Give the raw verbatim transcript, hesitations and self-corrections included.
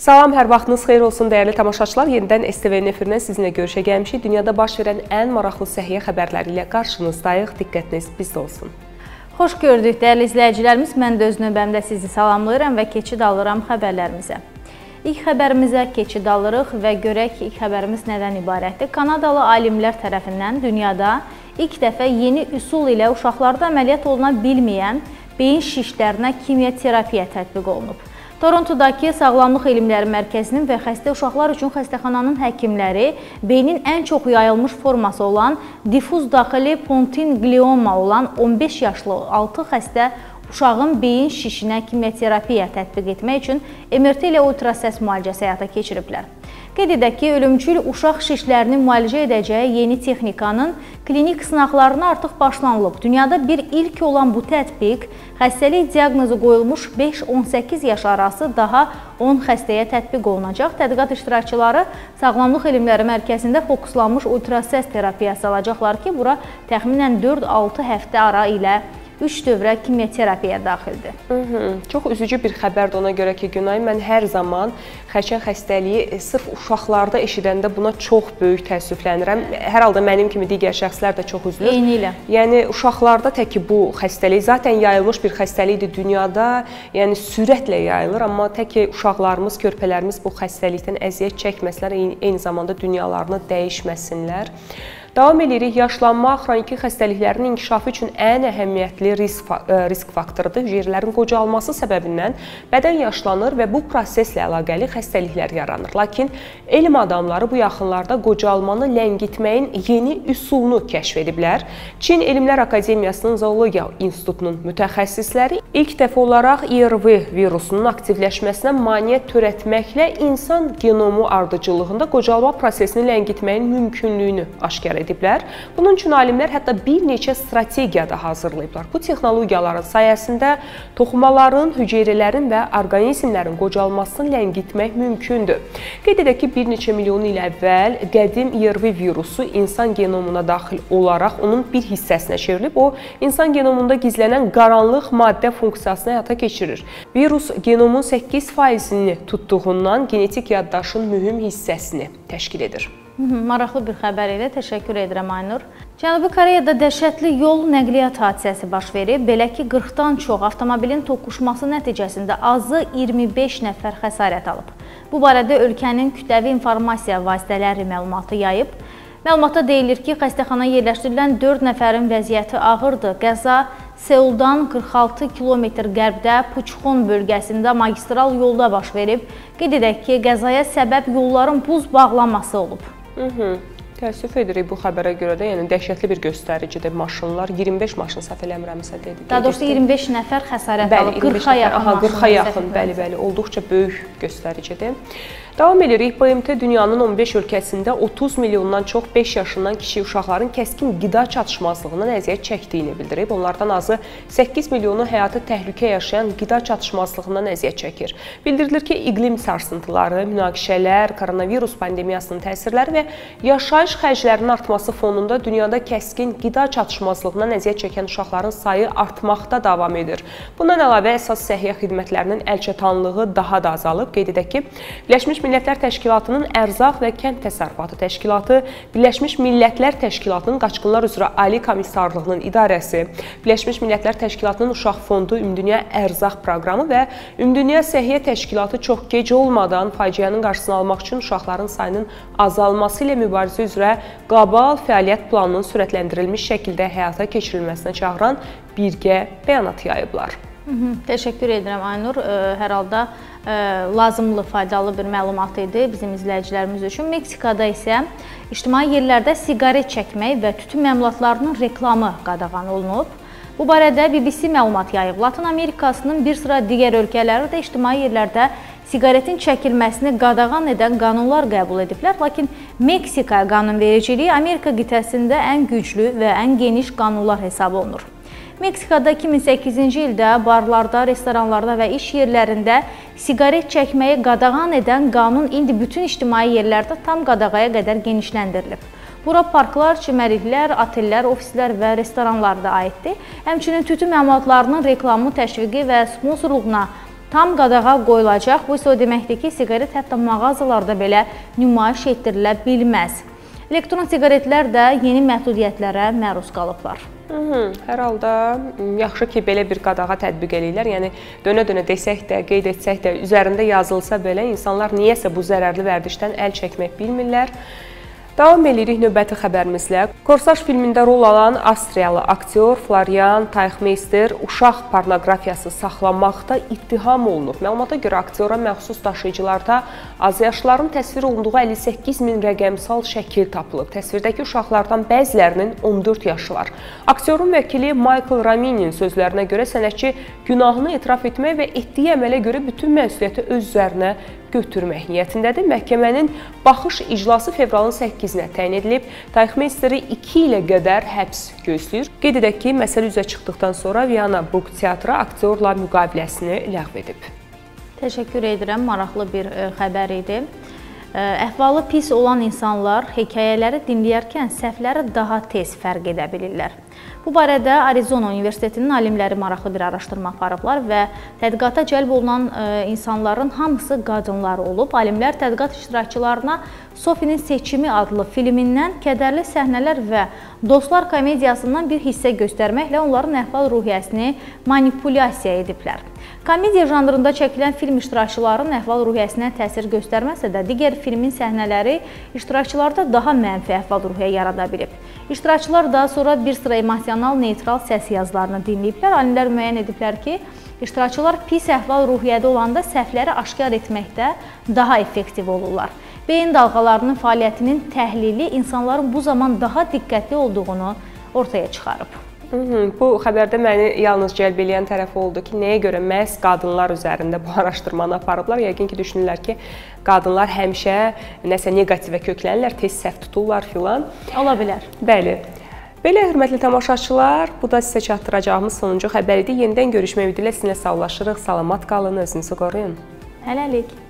Salam, hər vaxtınız xeyir olsun dəyərli tamaşaçılar. Yenidən S T V-nin efirindən sizinlə görüşə gəlmişik. Dünyada baş verən ən maraqlı səhiyyə xəbərləri ilə qarşınızdayıq. Diqqətiniz bizdə olsun. Xoş gördük dəyərli izləyicilərimiz. Mən də öz növbəmdə sizi salamlayıram və keçid alıram xəbərlərimizə. İlk xəbərimizə keçid alırıq və görək ilk xəbərimiz nədən ibarətdir. Kanadalı alimlər tərəfindən dünyada ilk dəfə yeni üsul ilə uşaqlarda əməliyyat oluna bilməyən beyin şişlərinə kimyoterapiya tətbiq olunub. Torontodakı Sağlamlıq Elmləri Mərkəzinin və xəstə uşaqlar üçün xəstəxananın həkimləri beynin ən çox yayılmış forması olan difuz daxili pontin glioma olan on beş yaşlı altı xəstə uşağın beyin şişinə kimyoterapiya tətbiq etmək üçün M R T ilə ultrasəs müalicəsi həyata keçiriblər. Qeyd edək ki, ölümcül uşaq şişlərini müalicə edəcəyi yeni texnikanın klinik sınaqlarına artıq başlanılıb. Dünyada bir ilk olan bu tətbiq xəstəlik diaqnozu qoyulmuş beş on səkkiz yaş arası daha on xəstəyə tətbiq olunacaq. Tədqiqat iştirakçıları Sağlamlıq Elmləri Mərkəzində fokuslanmış ultrasəs terapiyası alacaqlar ki, bura təxminən dörd altı həftə ara ilə üç dövrə kimyoterapiya daxildir. Hı -hı. Çox üzücü bir xəbərdir ona görə ki, Günay, mən hər zaman xərçəng xəstəliyi sırf uşaqlarda eşidəndə buna çox böyük təəssüflənirəm. Hər halda mənim kimi digər şəxslər də çox üzülür. Eynilə. Yəni uşaqlarda tək ki bu xəstəlik zaten yayılmış bir xəstəlikdir dünyada, yəni sürətlə yayılır, amma tək ki uşaqlarımız, körpələrimiz bu xəstəlikdən əziyyət çəkməsinlər, eyni zamanda dünyalarını dəyişməsinlər. Davam edirik. Yaşlanma xroniki xəstəliklərin inkişafı üçün ən əhəmiyyətli risk, risk faktorudur. Hüceyrələrin qocalması səbəbindən bədən yaşlanır və bu proseslə əlaqəli xəstəliklər yaranır. Lakin elm adamları bu yaxınlarda qocalmanı ləngitməyin yeni üsulunu kəşf ediblər. Çin Elmlər Akademiyasının Zoologiya İnstitutunun mütəxəssisləri ilk dəfə olaraq I R V virusunun aktivləşməsinə maneə törətməklə insan genomu ardıcıllığında qocalma prosesini ləngitməyin mümkünlüyünü aşkar ediblər. ediblər. Bunun üçün alimlər hətta bir neçə strategiya da hazırlayıblar. Bu texnologiyaların sayəsində toxumaların, hüceyrələrin və orqanizmlərin qocalmasını ləngitmək mümkündür. Qeyd edək ki, bir neçə milyon il əvvəl qədim I R V virusu insan genomuna daxil olaraq onun bir hissəsinə çevrilib. O, insan genomunda gizlənən qaranlıq maddə funksiyasını həyata keçirir. Virus genomun səkkiz faizini tutduğundan genetik yaddaşın mühüm hissəsini təşkil edir. Maraqlı bir xəbər ilə təşəkkür edirəm Aynur. Cənubi Koreyada dəhşətli yol nəqliyyat hadisəsi baş verib. Belə ki, qırxdan çox avtomobilin toqquşması nəticəsində azı iyirmi beş nəfər xəsarət alıb. Bu barədə ölkənin kütləvi informasiya vasitələri məlumatı yayıb. Məlumatda deyilir ki, xəstəxanaya yerləşdirilən dörd nəfərin vəziyyəti ağırdır. Qəza Seuldan qırx altı kilometr qərbdə Puchon bölgəsində magistral yolda baş verib. Qeyd edək ki, qəzaya səbəb yolların buz bağlaması olub. Hı -hı. Təəssüf edirik bu xəbərə görə də, yəni dəhşətli bir göstəricidir maşınlar. iyirmi beş maşın səhv eləmirəmsə dedi. Daha doğrusu iyirmi beş nəfər xəsarət alıb, qırxa yaxın. Aha, qırxa yaxın, bəli, bəli, olduqca böyük göstəricidir. Davam edirik. B M T dünyanın on beş ölkəsində otuz milyondan çox beş yaşından kiçik uşaqların kəskin qida çatışmazlığından əziyyət çəkdiyini bildirib. Onlardan azı səkkiz milyonu həyatı təhlükə yaşayan qida çatışmazlığından əziyyət çəkir. Bildirilir ki, iqlim sarsıntıları, münaqişələr, koronavirus pandemiyasının təsirləri və yaşayış xərclərinin artması fonunda dünyada kəskin qida çatışmazlığından əziyyət çəkən uşaqların sayı artmaqda davam edir. Bundan əlavə əsas səhiyyə xidmətlərinin əlçatanlığı daha da azalıb. Qeyd edək ki, Birləşmiş Millətlər Təşkilatının Ərzaq və Kənd Təsərrüfatı Təşkilatı, Birləşmiş Millətlər Təşkilatının Qaçqınlar üzrə Ali Komissarlığının İdarəsi, Birləşmiş Millətlər Təşkilatının Uşaq Fondu, Ümumdünya Ərzaq Proqramı və Ümumdünya Səhiyyə Təşkilatı çox gec olmadan faciənin qarşısını almaq üçün uşaqların sayının azalması ilə mübarizə üzrə qlobal fəaliyyət planının sürətləndirilmiş şəkildə həyata keçirilməsinə çağıran birgə bəyanat yayıblar. Hı -hı, təşəkkür edirəm Aynur. Hər halda ə, lazımlı, faydalı bir məlumat idi bizim izləyicilərimiz üçün. Meksikada isə ictimai yerlərdə siqaret çəkmək və tütün məmulatlarının reklamı qadağan olunub. Bu barədə B B C məlumat yayıb. Latin Amerikasının bir sıra digər ölkələri də ictimai yerlərdə siqaretin çəkilməsini qadağan edən qanunlar qəbul ediblər. Lakin Meksika qanunvericiliyi Amerika qitəsində ən güclü və ən geniş qanunlar hesab olunur. Meksikada iki min səkkizinci ildə barlarda, restoranlarda və iş yerlərində siqaret çəkməyi qadağan edən qanun indi bütün ictimai yerlərdə tam qadağaya qədər genişləndirilib. Bura parklar, çimərliklər, otellər, ofislər və restoranlar da aiddir. Həmçinin tütün məmulatlarının reklamı, təşviqi və sponsorluğuna tam qadağa qoyulacaq. Bu isə o deməkdir ki, siqaret hətta mağazalarda belə nümayiş etdirilə bilməz. Elektron siqaretlər də yeni məhdudiyyətlərə məruz qalıblar. Hı -hı, hər halda yaxşı ki, belə bir qadağa tətbiq eləyirlər. Yəni, dönə-dönə desək də, qeyd etsək də, üzərində yazılsa belə, insanlar niyəsə bu zərərli vərdişdən əl çəkmək bilmirlər. Davam edirik növbəti xəbərimizlə. Korsaj filmində rol alan Avstriyalı aktyor Florian Teichmeister uşaq pornoqrafiyası saxlamaqda ittiham olunur. Məlumata görə aktyora məxsus daşıyıcılarda azyaşlıların təsvir olunduğu əlli səkkiz min rəqəmsal şəkil tapılıb. Təsvirdəki uşaqlardan bəzilərinin on dörd yaşı var. Aktyorun vəkili Michael Raminin sözlərinə görə sənətçi günahını etiraf etmək və etdiyi əmələ görə bütün məsuliyyəti öz üzərinə götürmək niyyətindədir. Məhkəmənin baxış iclası fevralın səkkizinə təyin edilib. Teichmeisteri iki ilə qədər həbs gözləyir. Qeyd edək ki, məsələ üzə çıxdıqdan sonra Viyana Burq Teatrı aktyorla müqaviləsini ləğv edib. Təşəkkür edirəm, maraqlı bir xəbər idi. Əhvalı pis olan insanlar hekayələri dinləyərkən səhvləri daha tez fərq edə bilirlər. Bu barədə Arizona Universitetinin alimləri maraqlı bir araşdırma aparıblar və tədqiqata cəlb olunan insanların hamısı qadınlar olub. Alimlər tədqiqat iştirakçılarına Sophie'nin Seçimi adlı filmindən kədərli səhnələr və Dostlar komediyasından bir hissə göstərməklə onların əhval-ruhiyyəsini manipulyasiya ediblər. Komediya janrında çəkilən film iştirakçıların əhval-ruhiyyəsinə təsir göstərməsə də, digər filmin səhnələri iştirakçılarda daha mənfi əhval-ruhiyyə yarada bilib. İştirakçılar daha sonra bir sıra emosional, neytral səs yazılarını dinləyiblər. Alimlər müəyyən ediblər ki, iştirakçılar pis əhval-ruhiyyədə olanda səhvləri aşkar etməkdə daha effektiv olurlar. Beyin dalğalarının fəaliyyətinin təhlili insanların bu zaman daha diqqətli olduğunu ortaya çıxarıb. Hı -hı. Bu xəbərdə məni yalnız cəlb edən tərəfi oldu ki, nəyə görə məhz qadınlar üzərində bu araşdırmanı aparıblar. Yəqin ki, düşünürlər ki, qadınlar həmişə nəsə neqativə köklənirlər, tez səhv tuturlar filan. Ola bilər. Bəli. Belə, hörmətli tamaşaçılar, bu da sizə çatdıracağımız sonuncu xəbər idi. Yenidən görüşmək ümidi ilə sizinlə sağollaşırıq. Salamat qalın, özünüzü qoruyun. Hələlik.